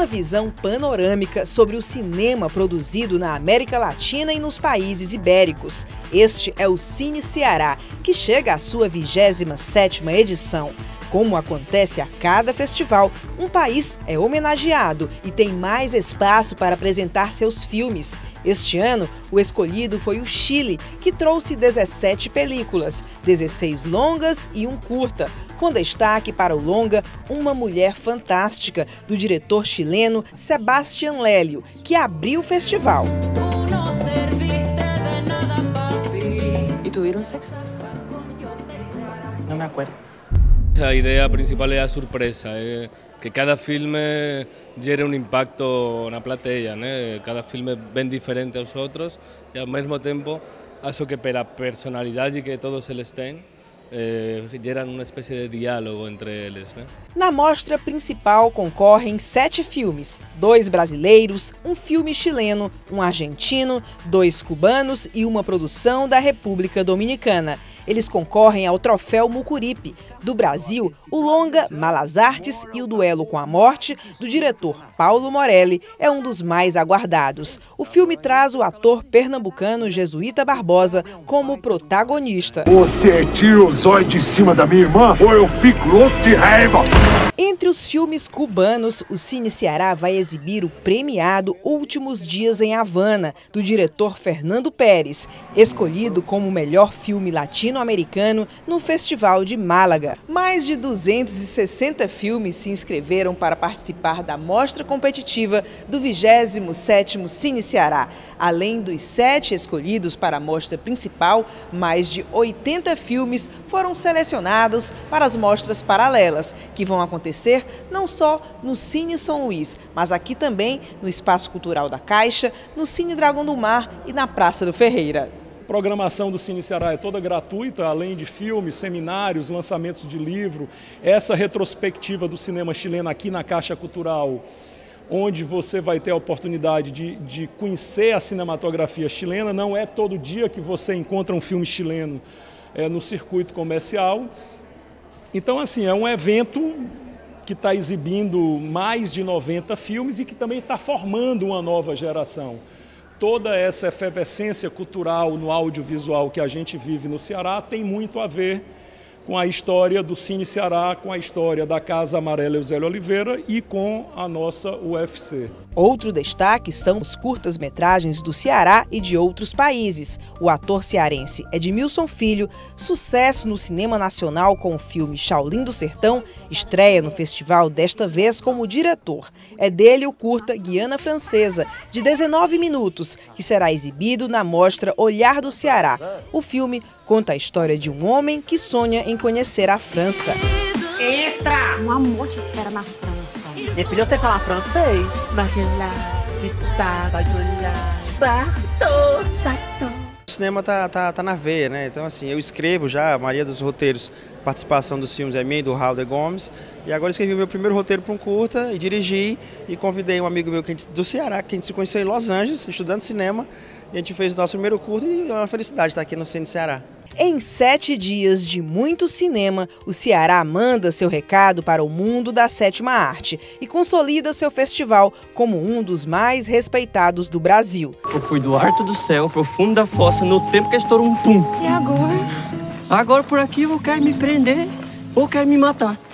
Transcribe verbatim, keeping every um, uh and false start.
visão panorâmica sobre o cinema produzido na América Latina e nos países ibéricos. Este é o Cine Ceará, que chega à sua vigésima sétima edição. Como acontece a cada festival, um país é homenageado e tem mais espaço para apresentar seus filmes. Este ano, o escolhido foi o Chile, que trouxe dezessete películas, dezesseis longas e um curta, com destaque para o longa Uma Mulher Fantástica, do diretor chileno Sebastián Lelio, que abriu o festival. ¿Y tuvieron sexo? No me acuerdo. A ideia principal é a surpresa, é que cada filme gere um impacto na plateia, né? Cada filme é bem diferente aos outros e ao mesmo tempo acho que pela personalidade que todos eles têm, eh, geram uma espécie de diálogo entre eles, né? Na mostra principal concorrem sete filmes, dois brasileiros, um filme chileno, um argentino, dois cubanos e uma produção da República Dominicana. Eles concorrem ao Troféu Mucuripe. Do Brasil, o longa Malas Artes e o Duelo com a Morte, do diretor Paulo Morelli, é um dos mais aguardados. O filme traz o ator pernambucano Jesuíta Barbosa como protagonista. Você tira o zóio de cima da minha irmã ou eu fico louco de raiva? Entre os filmes cubanos, o Cine Ceará vai exibir o premiado Últimos Dias em Havana, do diretor Fernando Pérez, escolhido como o melhor filme latino-americano no Festival de Málaga. Mais de duzentos e sessenta filmes se inscreveram para participar da mostra competitiva do vigésimo sétimo Cine Ceará. Além dos sete escolhidos para a mostra principal, mais de oitenta filmes foram selecionados para as mostras paralelas, que vão acontecer não só no Cine São Luís, mas aqui também no Espaço Cultural da Caixa, no Cine Dragão do Mar e na Praça do Ferreira. A programação do Cine Ceará é toda gratuita, além de filmes, seminários, lançamentos de livro, essa retrospectiva do cinema chileno aqui na Caixa Cultural, onde você vai ter a oportunidade de, de conhecer a cinematografia chilena. Não é todo dia que você encontra um filme chileno é, no circuito comercial. Então, assim, é um evento que está exibindo mais de noventa filmes e que também está formando uma nova geração. Toda essa efervescência cultural no audiovisual que a gente vive no Ceará tem muito a ver com a história do Cine Ceará, com a história da Casa Amarela Eusélio Oliveira e com a nossa U F C. Outro destaque são os curtas-metragens do Ceará e de outros países. O ator cearense Edmilson Filho, sucesso no cinema nacional com o filme Shaolin do Sertão, estreia no festival desta vez como diretor. É dele o curta Guiana Francesa, de dezenove minutos, que será exibido na mostra Olhar do Ceará. O filme conta a história de um homem que sonha em conhecer a França. Entra! Um amor te espera na França. Minha filha, eu sei falar francês. O cinema tá, tá, tá na veia, né? Então, assim, eu escrevo já a maioria dos roteiros, participação dos filmes é minha e do Raul de Gomes. E agora escrevi o meu primeiro roteiro para um curta e dirigi e convidei um amigo meu que a gente, do Ceará, que a gente se conheceu em Los Angeles, estudando cinema. E a gente fez o nosso primeiro curta e é uma felicidade estar aqui no Cine Ceará. Em sete dias de muito cinema, o Ceará manda seu recado para o mundo da sétima arte e consolida seu festival como um dos mais respeitados do Brasil. Eu fui do alto do céu, profundo da fossa, no tempo que estourou um pum. E agora? Agora por aqui ou quer me prender ou quer me matar.